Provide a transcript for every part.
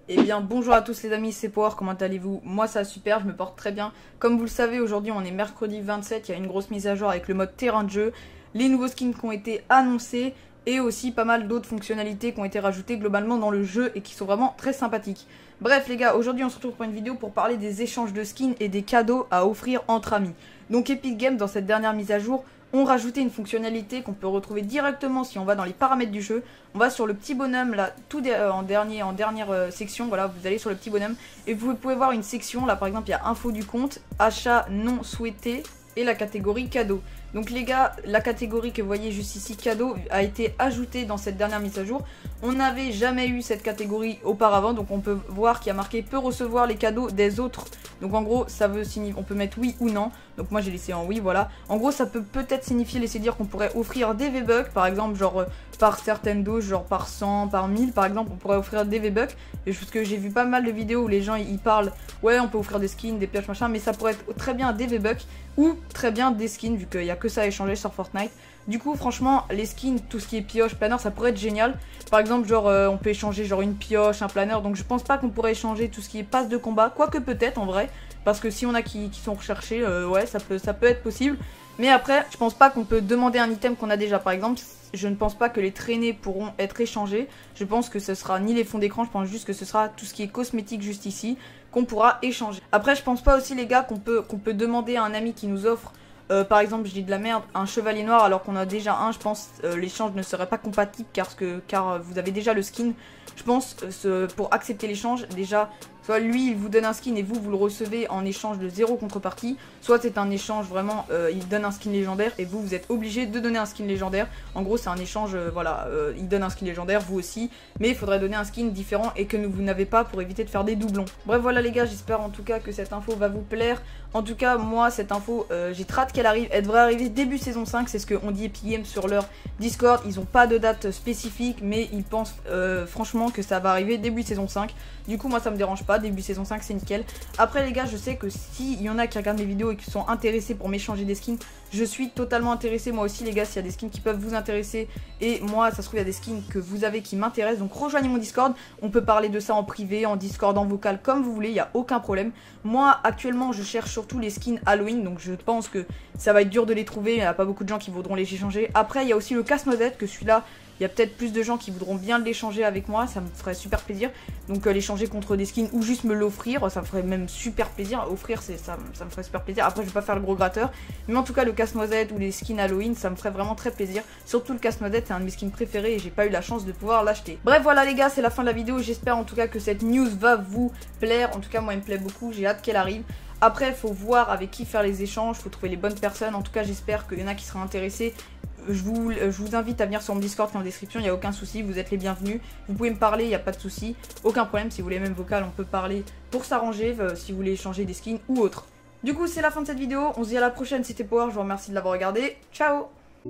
Eh bien bonjour à tous les amis, c'est Power, comment allez-vous? Moi ça va super, je me porte très bien. Comme vous le savez, aujourd'hui on est mercredi 27, il y a une grosse mise à jour avec le mode terrain de jeu, les nouveaux skins qui ont été annoncés et aussi pas mal d'autres fonctionnalités qui ont été rajoutées globalement dans le jeu et qui sont vraiment très sympathiques. Bref les gars, aujourd'hui on se retrouve pour une vidéo pour parler des échanges de skins et des cadeaux à offrir entre amis. Donc Epic Games dans cette dernière mise à jour ont rajouté une fonctionnalité qu'on peut retrouver directement si on va dans les paramètres du jeu. On va sur le petit bonhomme là, en dernière section, voilà, vous allez sur le petit bonhomme et vous pouvez voir une section, là par exemple il y a info du compte, achat non souhaité et la catégorie cadeau. Donc les gars, la catégorie que vous voyez juste ici, cadeau, a été ajoutée dans cette dernière mise à jour. On n'avait jamais eu cette catégorie auparavant, donc on peut voir qu'il y a marqué peut recevoir les cadeaux des autres. Donc en gros, ça veut signifier, on peut mettre oui ou non. Donc moi j'ai laissé en oui, voilà. En gros, ça peut peut-être signifier, laisser dire qu'on pourrait offrir des V-Bucks, par exemple, genre par certaines doses, genre par 100, par 1000, par exemple, on pourrait offrir des V-Bucks. Et parce que j'ai vu pas mal de vidéos où les gens ils parlent, ouais, on peut offrir des skins, des pioches, machin, mais ça pourrait être très bien des V-Bucks ou très bien des skins, vu qu'il n'y a que ça à échanger sur Fortnite. Du coup, franchement, les skins, tout ce qui est pioche, planeur, ça pourrait être génial. Par exemple, genre, on peut échanger genre une pioche, un planeur. Donc, je pense pas qu'on pourrait échanger tout ce qui est passe de combat. Quoique peut-être, en vrai. Parce que si on a qui sont recherchés, ouais, ça peut être possible. Mais après, je pense pas qu'on peut demander un item qu'on a déjà. Par exemple, je ne pense pas que les traînées pourront être échangées. Je pense que ce sera ni les fonds d'écran. Je pense juste que ce sera tout ce qui est cosmétique juste ici qu'on pourra échanger. Après, je pense pas aussi, les gars, qu'on peut demander à un ami qui nous offre... par exemple, je dis de la merde, un chevalier noir alors qu'on a déjà un, je pense l'échange ne serait pas compatible car vous avez déjà le skin. Je pense pour accepter l'échange, déjà, soit lui il vous donne un skin et vous le recevez en échange de 0 contrepartie, soit c'est un échange vraiment, il donne un skin légendaire et vous êtes obligé de donner un skin légendaire. En gros c'est un échange, voilà, il donne un skin légendaire, vous aussi, mais il faudrait donner un skin différent et que vous n'avez pas pour éviter de faire des doublons. Bref voilà les gars, j'espère en tout cas que cette info va vous plaire. En tout cas moi cette info, j'ai très hâte qu'elle arrive, elle devrait arriver début saison 5, c'est ce qu'on dit Epic Games sur leur Discord. Ils n'ont pas de date spécifique mais ils pensent franchement que ça va arriver début saison 5. Du coup moi ça me dérange pas, début saison 5 c'est nickel. Après les gars, je sais que s'il y en a qui regardent mes vidéos et qui sont intéressés pour m'échanger des skins, je suis totalement intéressé moi aussi les gars. S'il y a des skins qui peuvent vous intéresser et moi ça se trouve il y a des skins que vous avez qui m'intéressent, donc rejoignez mon Discord, on peut parler de ça en privé, en Discord, en vocal, comme vous voulez, il n'y a aucun problème. Moi actuellement je cherche surtout les skins Halloween, donc je pense que ça va être dur de les trouver, il n'y a pas beaucoup de gens qui voudront les échanger. Après il y a aussi le casse-noisette, que celui-là il y a peut-être plus de gens qui voudront bien l'échanger avec moi, ça me ferait super plaisir. Donc l'échanger contre des skins ou juste me l'offrir, ça me ferait même super plaisir. Offrir, ça me ferait super plaisir. Après je vais pas faire le gros gratteur, mais en tout cas le casse-noisette ou les skins Halloween, ça me ferait vraiment très plaisir. Surtout le casse-noisette, c'est un de mes skins préférés et j'ai pas eu la chance de pouvoir l'acheter. Bref voilà les gars, c'est la fin de la vidéo. J'espère en tout cas que cette news va vous plaire. En tout cas moi elle me plaît beaucoup, j'ai hâte qu'elle arrive. Après il faut voir avec qui faire les échanges, il faut trouver les bonnes personnes. En tout cas j'espère qu'il y en a qui seront intéressés. Je vous invite à venir sur mon Discord qui est en description, il n'y a aucun souci, vous êtes les bienvenus. Vous pouvez me parler, il n'y a pas de souci, aucun problème. Si vous voulez même vocal, on peut parler pour s'arranger, si vous voulez échanger des skins ou autre. Du coup, c'est la fin de cette vidéo, on se dit à la prochaine, c'était Power, je vous remercie de l'avoir regardé. Ciao!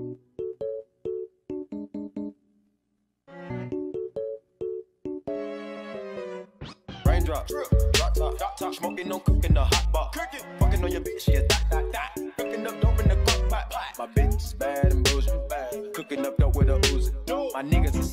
Drop top, smoking, no cooking, the hot bar. Fucking on your bitch, yeah, that. Cooking up dope in the cook pot. My bitch is bad and bullshit. Cooking up dope with a Uzi. My niggas is